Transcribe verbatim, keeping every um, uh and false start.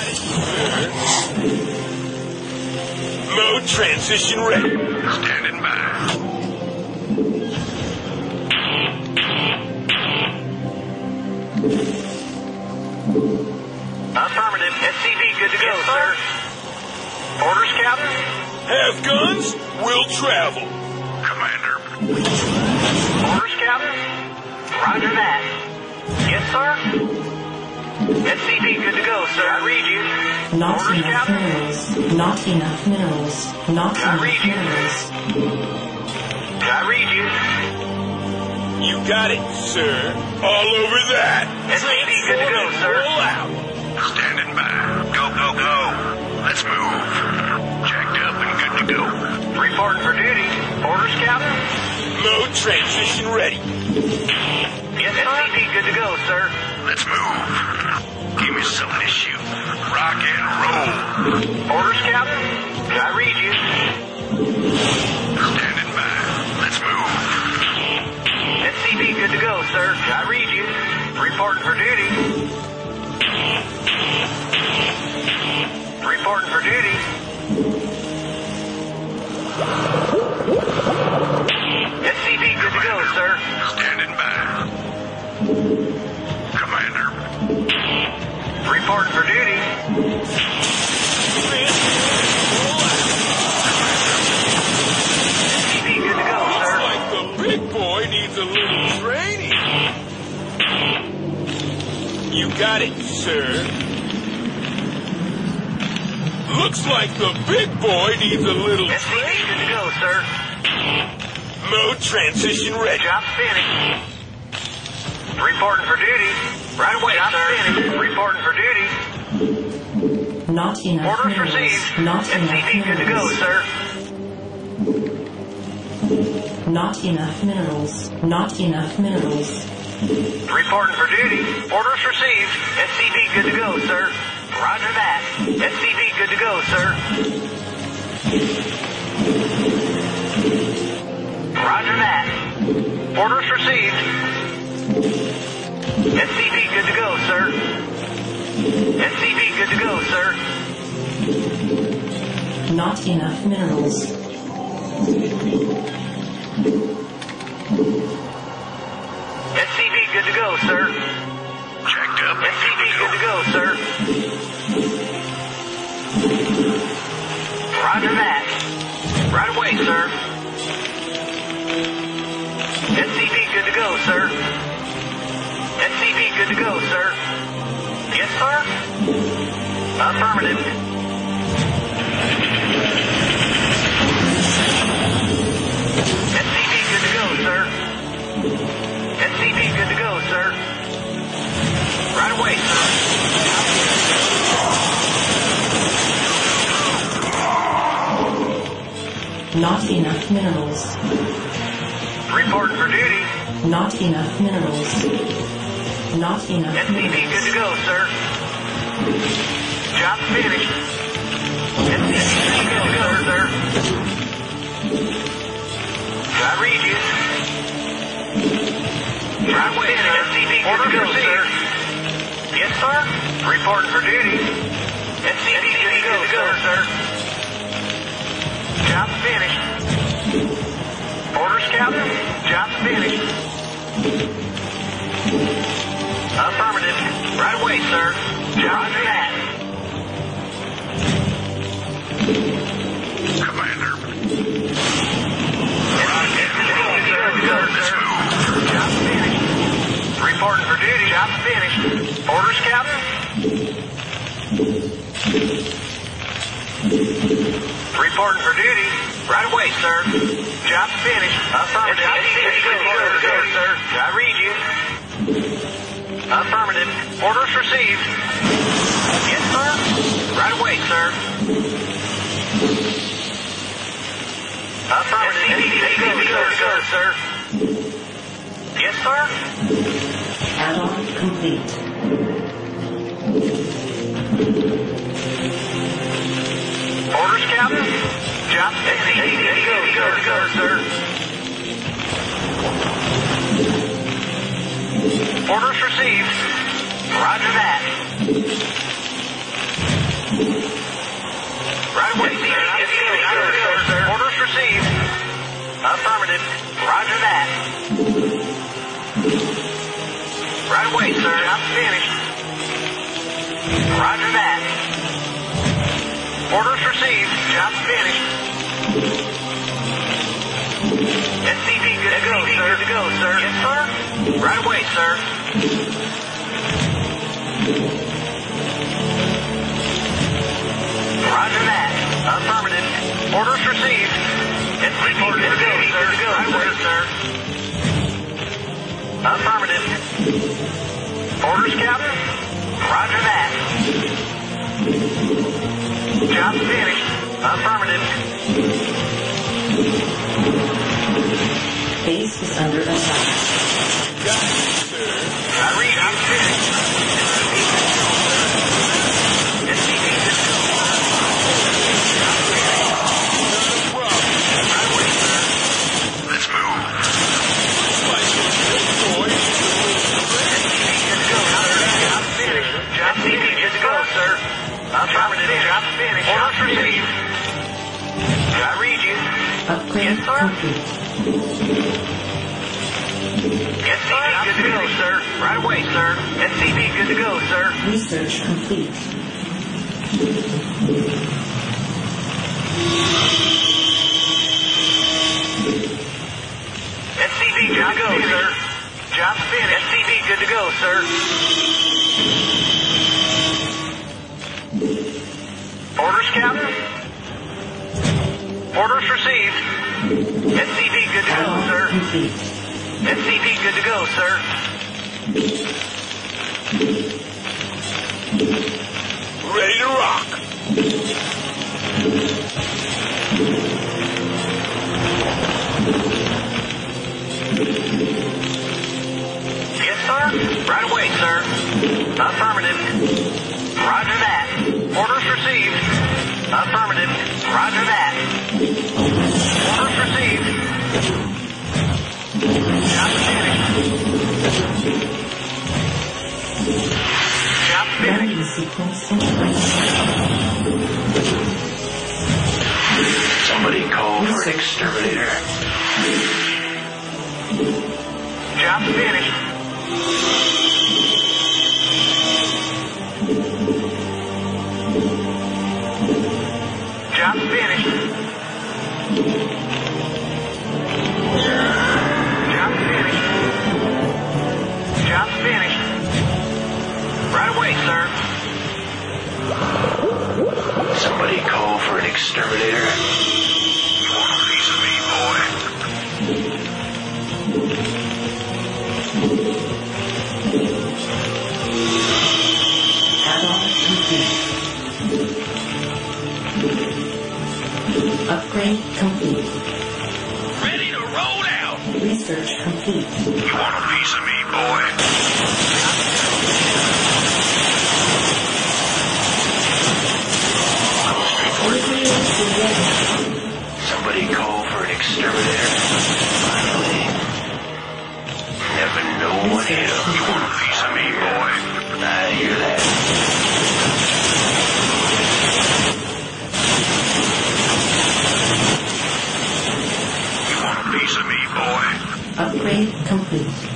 got it, sir. Mode transition ready. Standing by. Affirmative. S C V good to go, yes, sir. Orders, Captain? Have guns, we'll travel. Commander. Orders, Captain? Roger that. Yes, sir. S C V good to go, sir. I read you. Not Orders, enough Captain? minerals. Not enough minerals. Not I enough read you. minerals. I read you. You got it, sir. All over that. S C V good to go, sir. Roll out. Standing by. Go, go, go. Let's move. Jacked up and good to go. Reporting for duty. Orders, Captain? Mode transition ready. Yes, sir. S C V good to go, sir. Let's move. Give me something to shoot. Rock and roll. Orders, Captain? I read you. Standing by. Let's move. S C V good to go, sir. I read you. Reporting for duty. Reporting for duty. S C V good to go, sir. Standing by. Commander. Reporting for duty. S C V good to go, sir. Like the big boy needs a little training. You got it, sir. Looks like the big boy needs a little S C V training. good to go, sir. Mode transition ready. Job finished. Reporting for duty. Right away, sir. Reporting for duty. Not enough Orders minerals. received. Not S C enough V good to go, minerals. sir. Not enough minerals. Not enough minerals. Reporting for duty. Orders received. S C V good to go, sir. Roger that. S C V good to go, sir. Roger that. Orders received. S C V good to go, sir. S C V good to go, sir. Not enough minerals. S C V good to go, sir. Jacked up and S C V good to go, sir. Roger that. Right away, sir. S C V good to go, sir. S C V good to go, sir. Yes, sir. Affirmative. S C V good to go, sir. S C V good to go, sir. Right away, sir. Not enough minerals. Reporting for duty. Not enough minerals. Not enough S C V good minerals. to go, sir. Job finished. S C V good to go, sir. I read you. Right away, sir. S C V good to go, sir. Yes, sir. Reporting for duty. S C V good to go, sir. Job finished. Orders, Captain. Job finished. Affirmative. Right away, sir. Job that. Commander. Let's move. Job finished. Reporting for duty. Job finished. Orders, Captain. Reporting for duty. Right away, sir. Job finished. Affirmative. Job finished. Sir. I read you. Affirmative. Orders received. Yes, sir. Right away, sir. Affirmative. Sir, sir, sir. Yes, sir. Add-on complete. Orders, Captain. Job finished. Go, go, go, sir. Orders received. Roger that. Roger that. Orders received. Job finished. S C V good to go, sir. Good to go, sir. Yes, sir. Right away, sir. Roger that. Affirmative. Orders received. S C V good to go, sir. Good to go, right away, sir. Affirmative. Orders, Captain. Roger that. Job finished. Affirmative. Base is under attack. Got it, sir. I read. I'm finished. S C V good to go. Right away, sir. Let's move. Like a good boy. Job finished. Job finished. Good to go, sir. Affirmative. Job finished. Orders received. I read you. Upgrade Yes, sir. complete. S C V good to go, sir. Right away, sir. S C V good to go, sir. Research complete. S C V good to go, sir. Job finished. S C V good to go, sir. Orders, Captain? Orders received. S C V good to go, Add-on sir. complete. S C V good to go, sir. Ready to rock. Yes, sir. Right away, sir. Affirmative. Roger that. Orders received. Affirmative. Roger that. Orders received. Job finished. Job finished. Landing sequence in place. Somebody call for an exterminator. Job finished. Job finished. Job finished. Job finished. Right away, sir. Somebody call for an exterminator. You want a piece of me, boy? Add-on complete. Upgrade complete. Ready to roll out. Research complete. You want a piece of me, boy? Somebody call for an exterminator. Finally. Never know what hit 'em. You want a piece of me, boy? I hear that. You want a piece of me, boy? Upgrade complete.